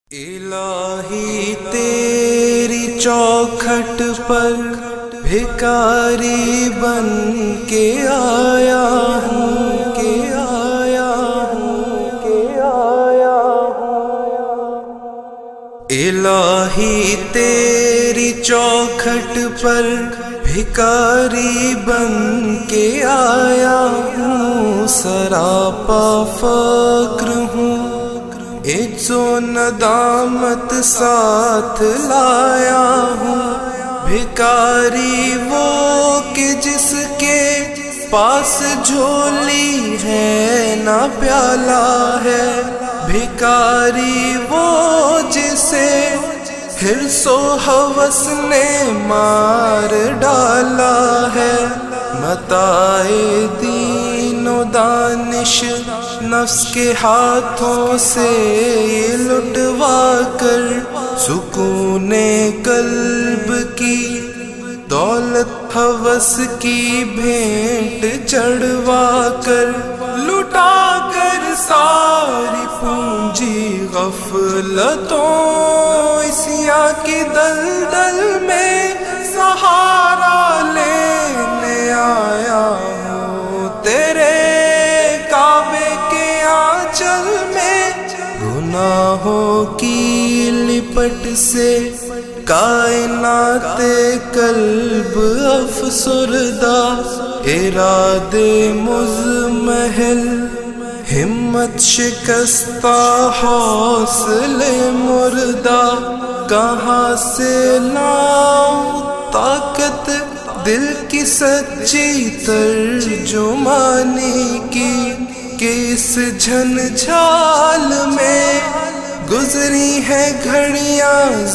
الہی تیری چوکھٹ پر بھکاری بن کے آیا ہوں الہی تیری چوکھٹ پر بھکاری بن کے آیا ہوں، سراپا فقر ہوں، عجز و ندامت ساتھ لایا ہوں، بھکاری وہ کہ جس کے پاس جھولی ہے نہ پیالہ ہے، بھکاری وہ جسے حرص و ہوس نے مار ڈالا ہے، متاع دین و دانش نفس کے ہاتھوں سے لٹوا کر، سکون قلب کی دولت ہوس کی بھینٹ چڑھوا کر، لٹا کر ساری پونجی غفلتوں اسیاں کی دلدل میں سہارا لینے آیا ہوں، تیرے کعبے کے آنچل میں گناہوں کی لپٹ سے کائنات قلب افسردہ، ارادے مضمحل ہمت شکستہ حوصلے مردہ، کہاں سے لاؤں طاقت دل کی سچی ترجمانی کی، کہ اس جھنجھال میں گزری ہے گھڑیاں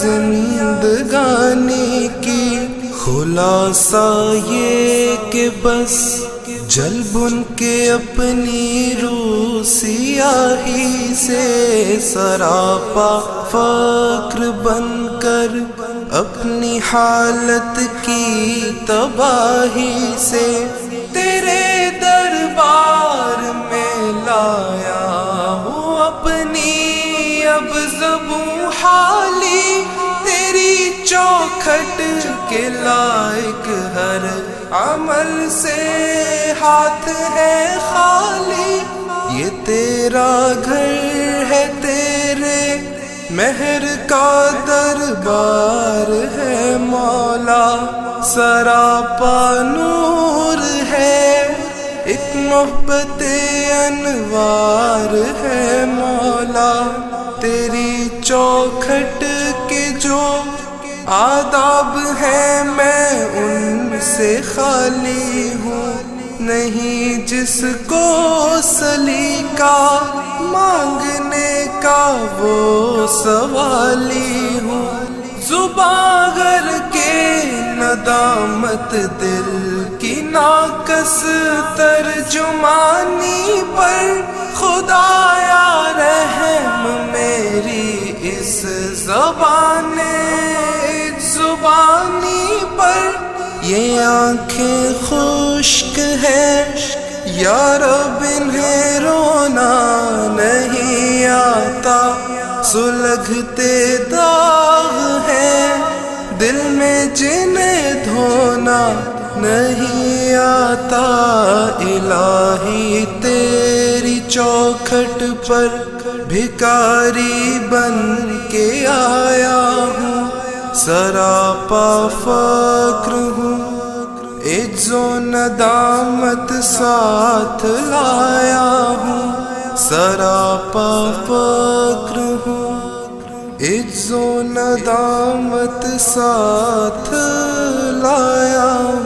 زندگانی کی، خلاصہ یہ کہ بس جل بن کے اپنی روح سیاہی سے، سراپا فقر بن کر اپنی حالت کی تباہی سے، تیرے دربار میں لایا ہوں اپنی اب زبوں حالی، تیری چوکھٹ کے لائق ہر عمل سے ہاتھ ہے خالی، یہ تیرا گھر ہے، تیرے مہر کا دربار ہے مولا، سراپا نور ہے، ایک محبت انوار ہے مولا، تیری چوکھٹ کے جو آداب ہیں میں ان سے خالی ہوں، نہیں جس کو سلیقہ مانگنے کا وہ سوالی ہوں، زباں گر کے ندامت دل کی ناقص ترجمانی پر، خدایا رحم میری اس زبانی پر، یہ آنکھیں خشک ہیں یا رب انہیں رونا نہیں آتا، سلگتے داغ ہیں دل میں جنہیں دھونا نہیں آتا، الہی تیری چوکھٹ پر بھکاری بن کے آیا ہوں، سراپا فقر ہوں، عجز و ندامت ساتھ لایا ہوں، سراپا فقر ہوں، عجز و ندامت ساتھ لایا ہوں۔